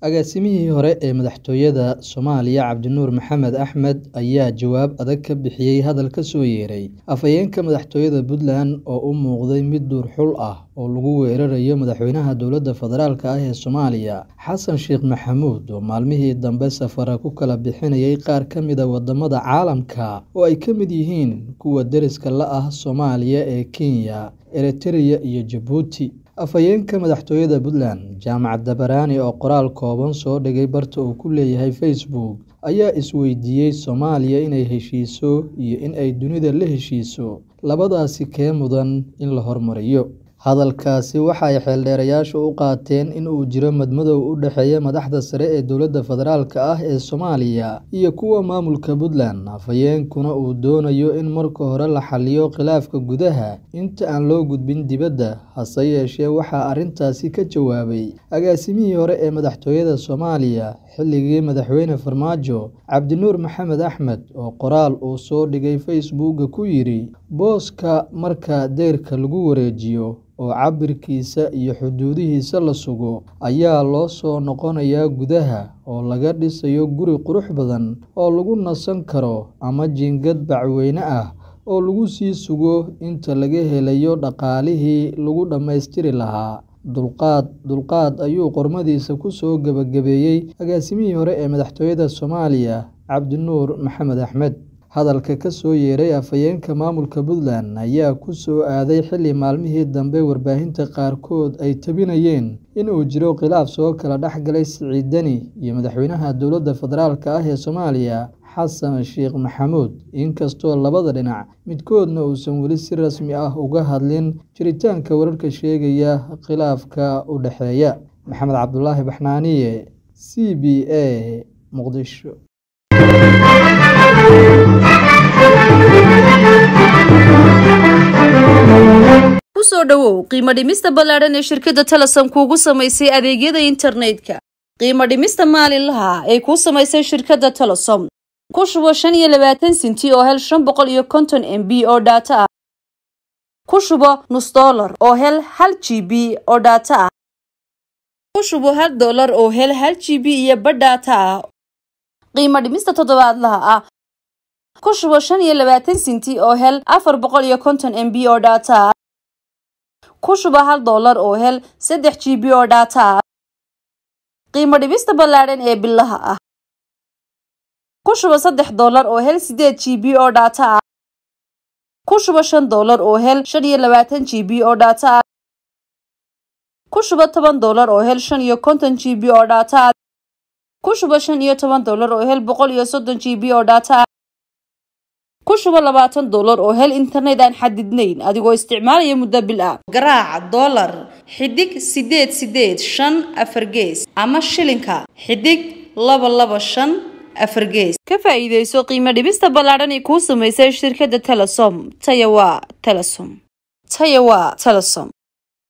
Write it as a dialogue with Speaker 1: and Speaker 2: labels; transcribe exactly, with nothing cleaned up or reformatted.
Speaker 1: Agaasimihii hore ee madaxtooyada Soomaaliya Cabdinuur Maxamed Axmed ayaa jawaab adag ka bixiyay hadal ka soo yeeray afhayeenka madaxtooyada Puntland oo u muuqday mid duur xul ah oo lagu weerarayo madaxweynaha dowladda federaalka ah ee Soomaaliya Xasan Sheekh Maxamuud oo maalmihii dambe safar ku kala bixinayay qaar ka mid ah wadamada caalamka oo ay ka mid yihiin kuwa deriska la ah Soomaaliya ee Kenya, Eritrea iyo Djibouti. Afhayeenka madaxtooyada Puntland Jaamac Dabarani oo qoraal kooban soo dhigay barta uu ku leeyahay Facebook ayaa isweydiiyay Soomaaliya inay heshiiso iyo in ay dunida la heshiiso, labadaasi kee mudan in la hormariyo. Hadalkaasi waxa ay xeeldheerayaashu u qaateen in uu jiro madmadow u dhexeeya madaxda sare ee dowladda federaalka ah ee Soomaaliya iyo kuwa maamulka Puntland. Afhayeenkuna uu doonayo in marka hore la xalliyo khilaafka gudaha inta aan loo gudbin dibadda. Hase yeeshee, waxaa arrintaasi ka jawaabay agaasimihii hore ee madaxtooyada Soomaaliya xilligii madaxweyne Farmaajo, Cabdinuur Maxamed Axmed, oo qoraal uu soo dhigay Facebook ku yiri: "Booska marka deyrka lagu wareejiyo oo cabirkiisa iyo xuduudihiisa la sugo, ayaa loo soo noqonayaa gudaha oo laga dhisayo guri qurux badan oo lagu nasan karo ama jiingad bacweyne ah oo lagu sii sugo inta laga helayo dhaqaalihii lagu dhammaystiri lahaa. Dulqaad, dulqaad," ayuu qormadiisa ku soo gabagabeeyay agaasimihii hore ee madaxtooyada Soomaaliya Cabdinuur Maxamed Axmed. Hadalka ka soo yeeray afhayeenka maamulka Puntland ayaa ku soo aaday xilli maalmihii dambe warbaahinta qaarkood ay tabinayeen in uu jiro khilaaf soo kala dhex galay Siciid Deni iyo madaxweynaha dowladda federaalka ah ee Soomaaliya Xasan Sheekh Maxamuud, inkastoo labada dhinac midkoodna uusan weli si rasmi ah uga hadlin jiritaanka wararka sheegaya khilaafka u dhexeeya. Maxamed Cabdulaahi Baxnaaniye, C B A, Muqdisho.
Speaker 2: Ku soo dhawow qiimo dhimista ballaaran ee shirkadda Telesom kuugu samaysay adeegyada internetka. Qiimo dhimista maalinlaha ee ku samaysay shirkadda Telesom. Ku shubo shan iyo labaatan senti oo hel shan boqol iyo konton M B oo data ah. Ku shubo nus dollar oo hel hal G B oo data ah. Ku shubo hal dollar oo hel hal G B iyo badh data ah. Qiimo dhimista toddobaadlaha ah. Ku shubo shan iyo labaatan senti oo hel afar boqol iyo konton M B oo data ah. Ku shubo hal dollar oo hel saddex G B oo data ah. Qiimo dhimista ballaaran ee bilaha ah. Ku shubo saddex dollar oo hel sideed G B oo data ah. Ku shubo shan dollar oo hel shan iyo labaatan G B oo data ah. Ku shubo toban dollar oo hel shan iyo konton G B oo data ah. Ku shubo shan iyo toban dollar oo hel boqol iyo soddon G B oo data ah. Ku shubo labaatan dollar oo hel internet aan xadidnayn adigoo isticmaalaya muddo bil ah. Garaaca dollar xidig sideed sideed shan afar gees ama shilinka xidig laba laba shan afar gees. Ka faa'iideyso qiimo dhimista ballaaran ee ku samaysay shirkadda Telesom. Taya waa Telesom. Taya waa Telesom.